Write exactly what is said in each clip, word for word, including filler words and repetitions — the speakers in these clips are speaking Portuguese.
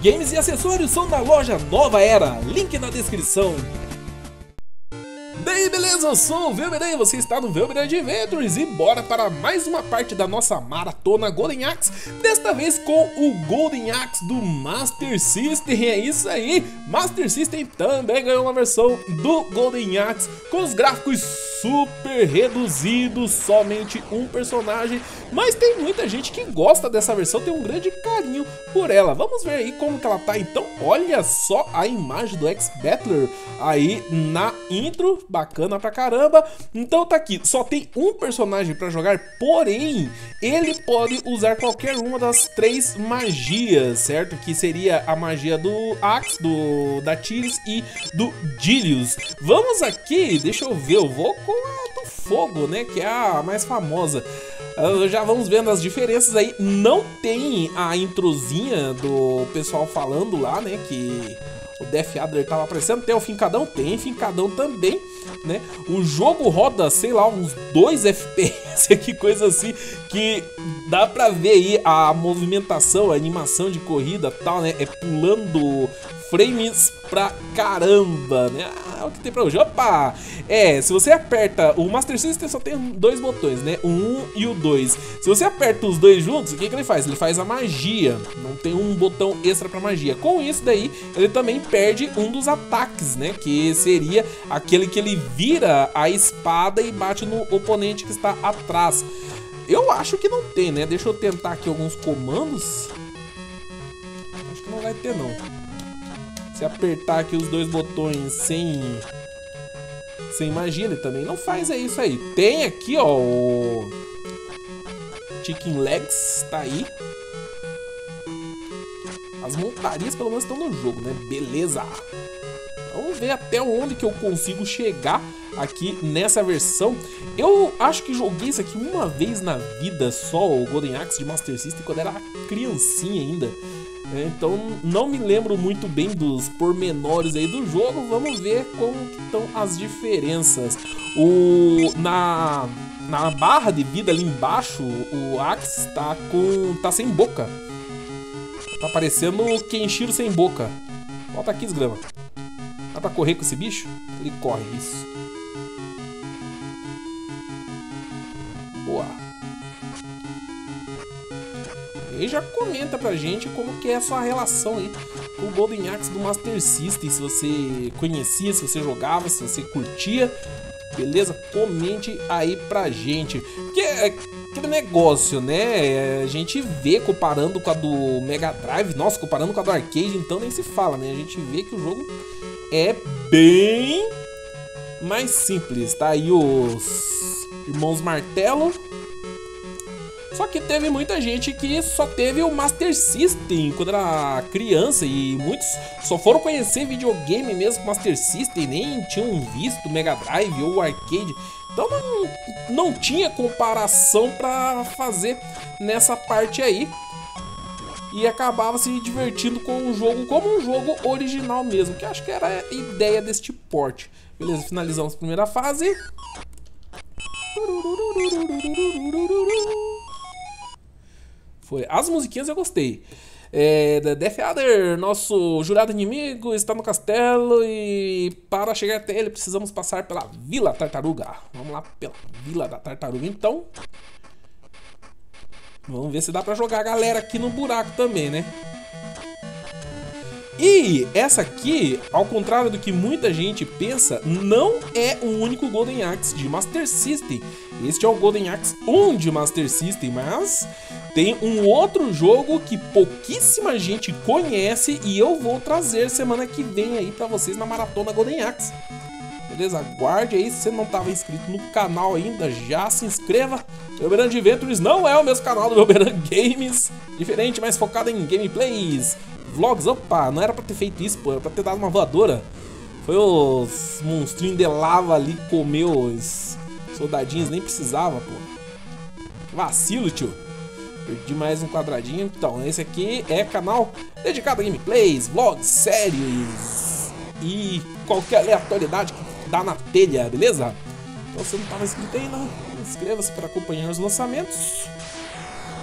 Games e acessórios são na loja Nova Era, link na descrição. Daí beleza, eu sou o Velberan, você está no Velberan Adventures e bora para mais uma parte da nossa maratona Golden Axe, desta vez com o Golden Axe do Master System. É isso aí, Master System também ganhou uma versão do Golden Axe com os gráficos super reduzidos, somente um personagem, mas tem muita gente que gosta dessa versão, tem um grande carinho por ela. Vamos ver aí como que ela tá então. Olha só a imagem do X-Battler aí na intro, bacana pra caramba. Então tá aqui, só tem um personagem pra jogar, porém ele pode usar qualquer uma das três magias, certo? Que seria a magia do Axe, do da Tiris e do Dilius. Vamos aqui, deixa eu ver, eu vou com a do fogo, né, que é a mais famosa. Uh, já vamos vendo as diferenças aí. Não tem a introzinha do pessoal falando lá, né, que o Death Adder tava aparecendo. Tem o Fincadão? Tem Fincadão também, né? O jogo roda, sei lá, uns dois F P S, que coisa assim, que dá pra ver aí a movimentação, a animação de corrida e tal, né? É pulando frames pra caramba, né? Ah, é o que tem pra hoje. Opa! É, se você aperta... O Master System só tem dois botões, né? O um e o dois. Se você aperta os dois juntos, o que que ele faz? Ele faz a magia. Não tem um botão extra pra magia. Com isso daí, ele também perde um dos ataques, né? Que seria aquele que ele vira a espada e bate no oponente que está atrás. Eu acho que não tem, né? Deixa eu tentar aqui alguns comandos. Acho que não vai ter, não. Se apertar aqui os dois botões sem sem magia, ele também não faz, é isso aí. Tem aqui, ó, o Chicken Legs, tá aí. As montarias pelo menos estão no jogo, né? Beleza. Vamos ver até onde que eu consigo chegar aqui nessa versão. Eu acho que joguei isso aqui uma vez na vida só, o Golden Axe de Master System, quando era criancinha ainda. Então não me lembro muito bem dos pormenores aí do jogo. Vamos ver como estão as diferenças. O, na, na barra de vida ali embaixo, o Axe tá, com, tá sem boca. Tá parecendo o Kenshiro sem boca. Volta aqui, desgrama. Dá pra correr com esse bicho? Ele corre, isso. Boa. E já comenta pra gente como que é a sua relação aí com o Golden Axe do Master System. Se você conhecia, se você jogava, se você curtia. Beleza? Comente aí pra gente. Porque é aquele negócio, né? A gente vê comparando com a do Mega Drive. Nossa, comparando com a do arcade, então nem se fala, né? A gente vê que o jogo é bem mais simples. Tá aí os irmãos Martelo. Só que teve muita gente que só teve o Master System quando era criança e muitos só foram conhecer videogame mesmo com Master System, nem tinham visto o Mega Drive ou o arcade. Então não, não tinha comparação pra fazer nessa parte aí. E acabava se divertindo com o jogo como um jogo original mesmo, que acho que era a ideia deste port. Beleza, finalizamos a primeira fase. Foi. As musiquinhas eu gostei. É, Death Adder, nosso jurado inimigo, está no castelo e para chegar até ele precisamos passar pela Vila Tartaruga. Vamos lá pela Vila da Tartaruga então. Vamos ver se dá pra jogar a galera aqui no buraco também, né? E essa aqui, ao contrário do que muita gente pensa, não é o único Golden Axe de Master System. Este é o Golden Axe um de Master System, mas tem um outro jogo que pouquíssima gente conhece e eu vou trazer semana que vem aí pra vocês na Maratona Golden Axe. Beleza? Aguarde aí, se você não estava inscrito no canal ainda, já se inscreva. Velberan Adventures não é o mesmo canal do Velberan Games, diferente, mas focado em gameplays, vlogs. Opa, não era pra ter feito isso, pô, era pra ter dado uma voadora. Foi os monstrinhos de lava ali, comeu os soldadinhos, nem precisava, pô. Vacilo, tio. Perdi mais um quadradinho. Então, esse aqui é canal dedicado a gameplays, vlogs, séries e qualquer aleatoriedade que dá na telha, beleza? Então, se você não estava inscrito ainda, inscreva-se para acompanhar os lançamentos.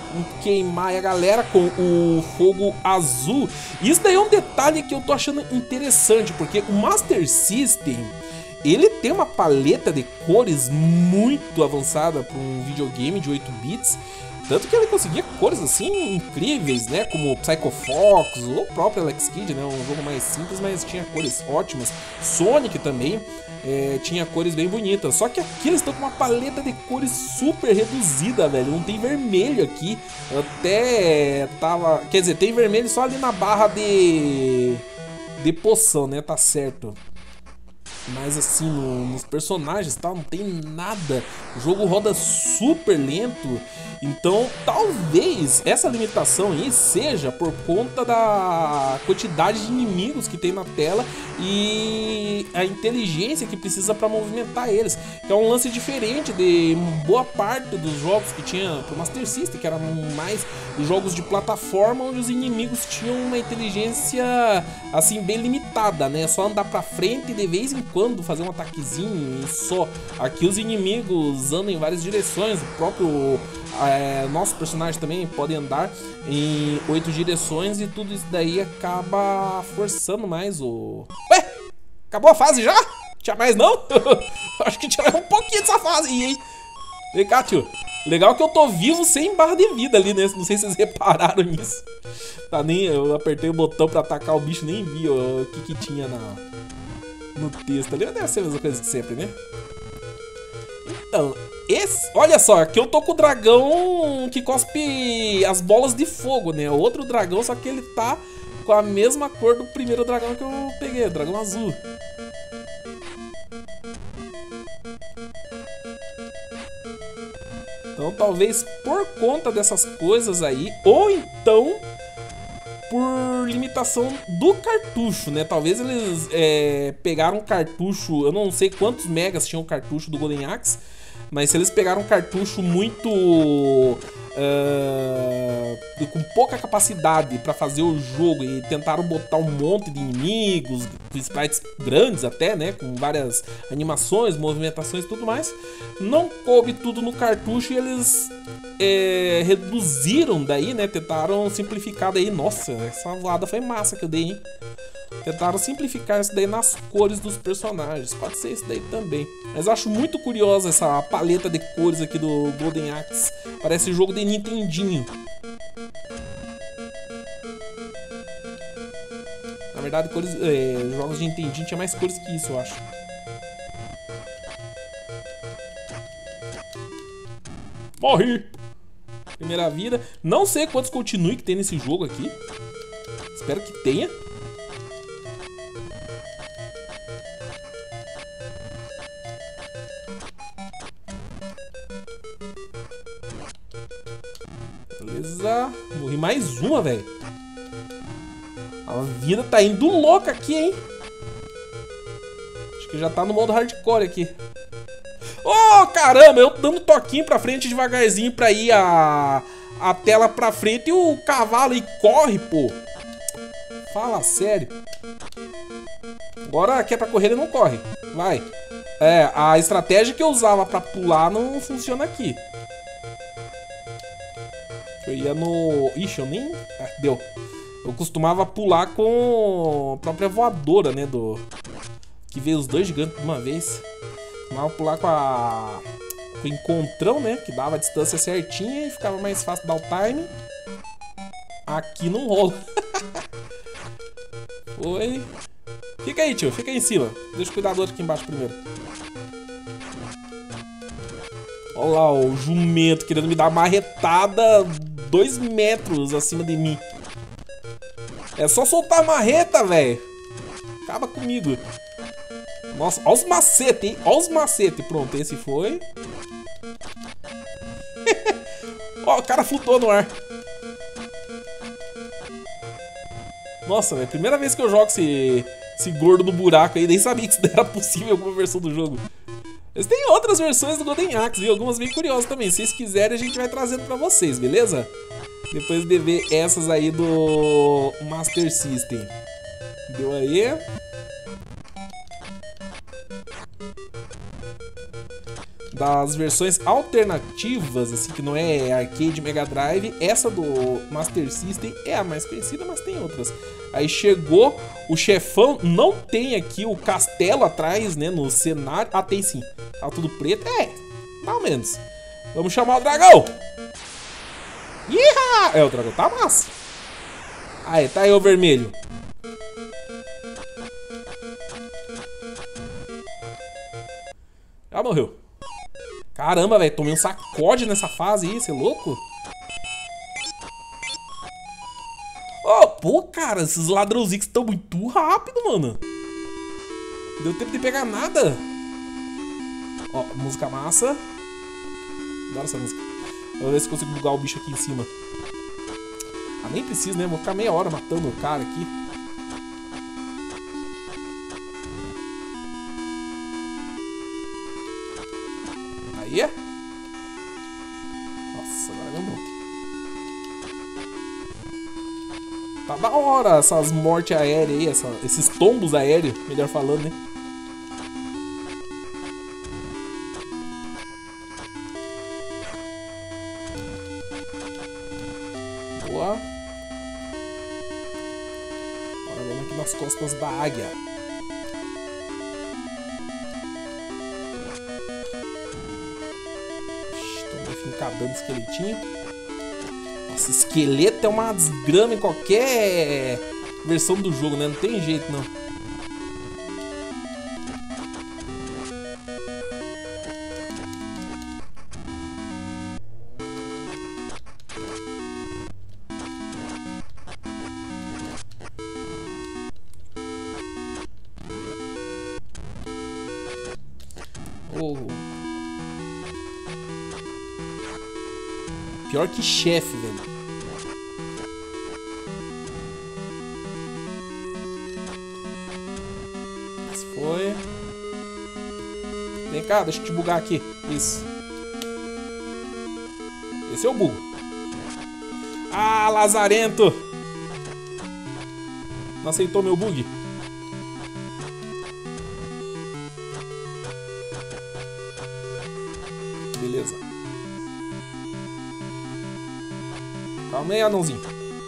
queimar a galera com o fogo azul. Isso daí é um detalhe que eu tô achando interessante, porque o Master System, ele tem uma paleta de cores muito avançada para um videogame de oito bits. Tanto que ele conseguia cores assim incríveis, né? Como Psycho Fox, ou o próprio Alex Kidd, né? Um jogo mais simples, mas tinha cores ótimas. Sonic também é, tinha cores bem bonitas. Só que aqui eles estão com uma paleta de cores super reduzida, velho. Não tem vermelho aqui. Eu até tava... Quer dizer, tem vermelho só ali na barra de... de poção, né? Tá certo. Mas assim, no, nos personagens tal, não tem nada. O jogo roda super lento. Então, talvez essa limitação aí seja por conta da quantidade de inimigos que tem na tela e a inteligência que precisa para movimentar eles. Que é um lance diferente de boa parte dos jogos que tinha pro Master System, que eram mais jogos de plataforma, onde os inimigos tinham uma inteligência assim bem limitada, né? Só andar pra frente e de vez em quando fazer um ataquezinho e só. Aqui os inimigos andam em várias direções. O próprio é, nosso personagem também pode andar em oito direções e tudo isso daí acaba forçando mais o... Ué, acabou a fase já? Tinha mais não? Acho que tinha um pouquinho dessa fase aí, hein? Vem cá, tio. Legal que eu tô vivo sem barra de vida ali, né? Não sei se vocês repararam nisso. Tá, nem eu apertei o botão pra atacar o bicho, nem vi ó, o que que tinha na, no texto ali. Deve ser a mesma coisa que sempre, né? Então, esse... Olha só, aqui eu tô com o dragão que cospe as bolas de fogo, né? Outro dragão, só que ele tá com a mesma cor do primeiro dragão que eu peguei, o dragão azul. Então talvez por conta dessas coisas aí, ou então por limitação do cartucho, né? Talvez eles é, pegaram um cartucho, eu não sei quantos megas tinha o cartucho do Golden Axe, mas se eles pegaram um cartucho muito... Uh, com pouca capacidade para fazer o jogo e tentaram botar um monte de inimigos, sprites grandes até, né, com várias animações, movimentações e tudo mais, não coube tudo no cartucho e eles é, reduziram daí, né, tentaram simplificar daí. Nossa, essa voada foi massa que eu dei, hein? Tentaram simplificar isso daí nas cores dos personagens. Pode ser isso daí também. Mas eu acho muito curiosa essa paleta de cores aqui do Golden Axe. Parece jogo de Nintendinho. Na verdade, cores, é, jogos de Nintendinho tinha mais cores que isso, eu acho. Morri! Primeira vida. Não sei quantos continue que tem nesse jogo aqui. Espero que tenha. Beleza. Morri mais uma, velho. A vida tá indo louca aqui, hein? Acho que já tá no modo hardcore aqui. Oh, caramba! Eu dando toquinho pra frente devagarzinho pra ir a, a tela pra frente e o cavalo aí corre, pô. Fala sério. Agora que é pra correr ele não corre. Vai. É, a estratégia que eu usava pra pular não funciona aqui. Eu ia no... Ixi, eu nem... Ah, deu. Eu costumava pular com a própria voadora, né? Do... Que veio os dois gigantes de uma vez. Costumava pular com a... Com o encontrão, né? Que dava a distância certinha e ficava mais fácil dar o time. Aqui não rola. Foi. Fica aí, tio. Fica aí em cima. Deixa o cuidador aqui embaixo primeiro. Olha lá o jumento querendo me dar uma marretada dois metros acima de mim. É só soltar a marreta, velho. Acaba comigo. Nossa, olha os macetes, hein? Olha os macetes. Pronto, esse foi. Ó, o cara flutuou no ar. Nossa, velho. Primeira vez que eu jogo esse, esse gordo no buraco aí. Nem sabia que isso era possível em alguma versão do jogo. Mas tem outras versões do Golden Axe e algumas bem curiosas também. Se vocês quiserem, a gente vai trazendo pra vocês, beleza? Depois de ver essas aí do Master System. Deu aí. das versões alternativas, assim, que não é arcade Mega Drive, essa do Master System é a mais conhecida, mas tem outras. Aí chegou o chefão, não tem aqui o castelo atrás, né, no cenário. Ah, tem sim. Tá tudo preto. É, mais ou menos. Vamos chamar o dragão. Iha! É, o dragão tá massa. Aí, tá aí o vermelho. Já morreu. Caramba, velho, tomei um sacode nessa fase aí, você é louco? Oh, pô, cara, esses ladrãozinhos estão muito rápido, mano. Não deu tempo de pegar nada. Ó, música massa. Adoro essa música. Vou ver se consigo bugar o bicho aqui em cima. Ah, nem preciso, né? Vou ficar meia hora matando o cara aqui. Aí. Nossa, agora deu um monte. Tá da hora essas mortes aéreas aí, essa, esses tombos aéreos, melhor falando, né? Boa. Agora vamos aqui nas costas da águia. Fincadando esqueletinho. Nossa, esqueleto é uma desgrama em qualquer versão do jogo, né? Não tem jeito, não. Oh. Pior que chefe, velho. Esse foi. Vem cá, deixa eu te bugar aqui. Isso. Esse é o bug. Ah, lazarento! Não aceitou meu bug? Beleza. Calma aí, anãozinho.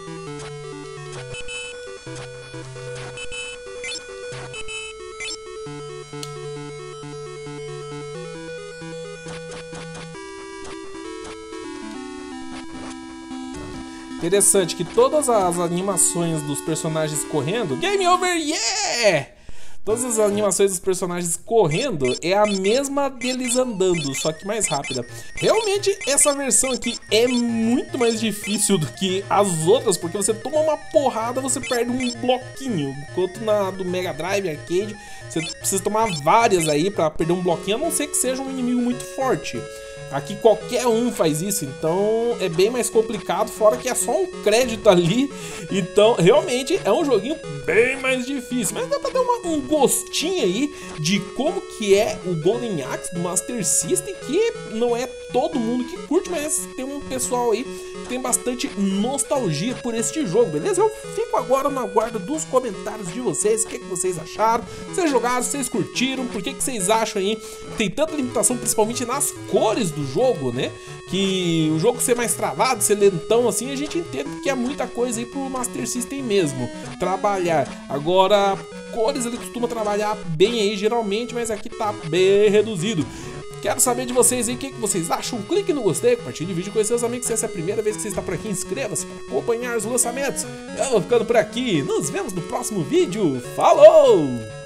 Interessante que todas as animações dos personagens correndo... Game over, yeah! Todas as animações dos personagens correndo é a mesma deles andando, só que mais rápida. Realmente, essa versão aqui é muito mais difícil do que as outras, porque você toma uma porrada, você perde um bloquinho. Enquanto na do Mega Drive Arcade, você precisa tomar várias aí pra perder um bloquinho, a não ser que seja um inimigo muito forte. Aqui qualquer um faz isso, então é bem mais complicado, fora que é só um crédito ali. Então realmente é um joguinho bem mais difícil, mas dá pra dar uma, um gostinho aí de como que é o Golden Axe do Master System, que não é todo mundo que curte, mas tem um pessoal aí que tem bastante nostalgia por este jogo, beleza? Eu fico agora na guarda dos comentários de vocês, o que, que vocês acharam, vocês jogaram, vocês curtiram, por que, que vocês acham aí que tem tanta limitação, principalmente nas cores do jogo, né? Que o jogo ser mais travado, ser lentão assim, a gente entende que é muita coisa aí pro Master System mesmo trabalhar. Agora, cores ele costuma trabalhar bem aí geralmente, mas aqui tá bem reduzido. Quero saber de vocês aí, o que, que vocês acham? Clique no gostei, compartilhe o vídeo com seus amigos. Se essa é a primeira vez que você está por aqui, inscreva-se para acompanhar os lançamentos. Eu vou ficando por aqui, nos vemos no próximo vídeo. Falou!